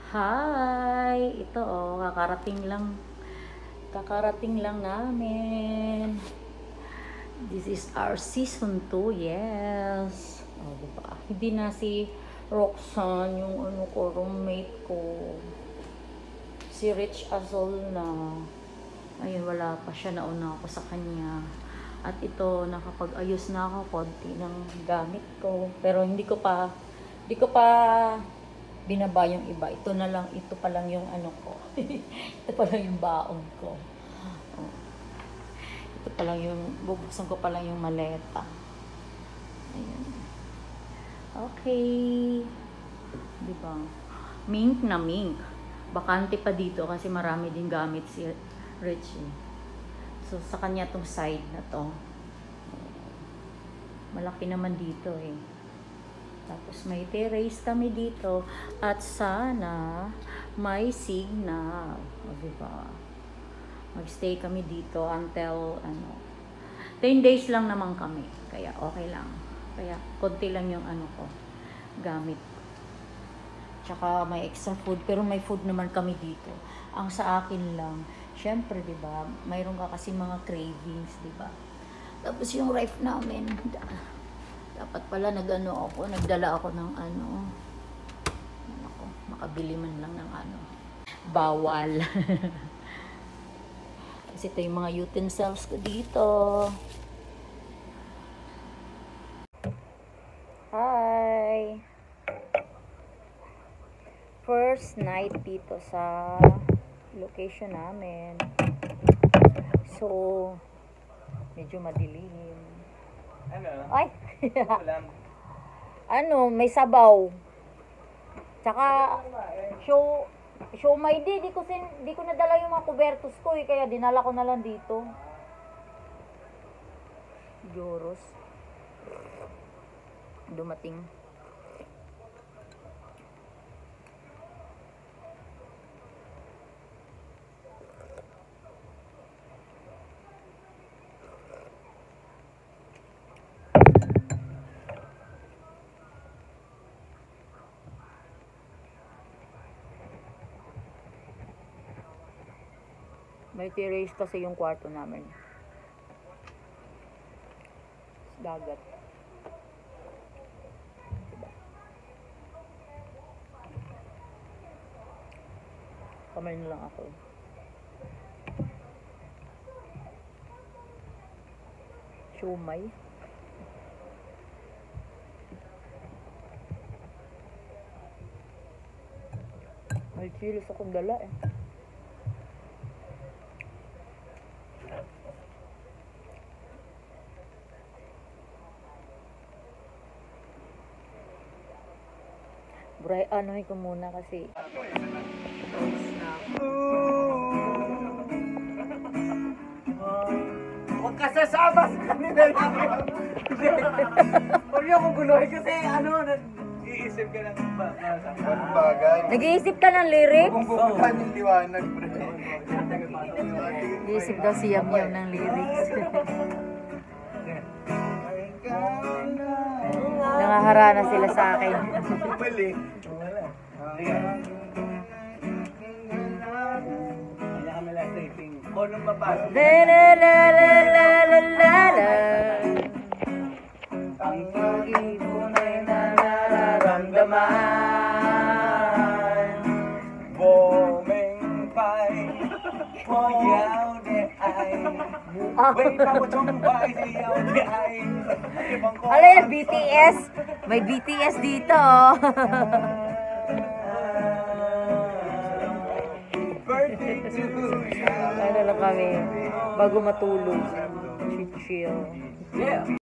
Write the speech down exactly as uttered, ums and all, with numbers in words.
Hi! Ito oh, kakarating lang. Kakarating lang namin. This is our season two, yes. Oh, diba? Hindi na si Roxanne, yung ano ko, roommate ko. Si Rich Azol na. Ayun, wala pa siya. Nauna ako sa kanya. At ito, nakapag-ayos na ako konti ng gamit ko. Pero hindi ko pa, hindi ko pa binaba yung iba. Ito na lang, ito pa lang yung ano ko. Ito pa lang yung baon ko. Oh. Ito pa lang yung, bubuksan ko pa lang yung maleta. Ayan. Okay. Diba? Mink na mink. Bakante pa dito kasi marami din gamit si Richie. So, sa kanya tong side na to. Malaki naman dito eh. Tapos may terrace kami dito. At sana may signal. O diba? Mag-stay kami dito until ano. ten days lang naman kami. Kaya okay lang. Kaya konti lang yung ano ko. Gamit. Tsaka may extra food. Pero may food naman kami dito. Ang sa akin lang. Syempre, diba? Mayroon ka kasi mga cravings, diba? Tapos yung ref namin. Dapat pala nag-ano ako, nagdala ako ng ano, ako, makabili man lang ng ano, bawal. Kasi ito yung mga utensils ko dito. Hi! First night dito sa location namin. So, medyo madilim. Ano? Ay! Ulam. Ano, may sabaw. Tsaka, show, show may di, di ko, sin, di ko nadala yung mga kubertos ko eh, kaya dinala ko na lang dito. Joros. Dumating. May terrace kasi yung kwarto namin. Dagat. Diba? Kamay na lang ako. Siumay. May chilis akong dala eh. Bray, anohin ko muna kasi. Huwag ka sasama sa kanila lang. Huwag niyo akong guloy kasi ano, nag-iisip ka ng bagay. Nag-iisip ka ng lyrics? Kung pupuntahan yung liwanag, pre. Nag-iisip daw si Yam Yam ng lyrics. Nangaharana sila sa akin. Mali. Wala. Kanya kami lang taping. Kung nung mapasok. La la la la la la la la. Ang pag-ibon ay nararamdaman. Bomeng pai. Moyaw de ay. Wait, ako chumbay siyaw de ay. Ano yan, B T S? May B T S dito. Birthday to you. Ano lang kami, bago matulog. Chill. Yeah.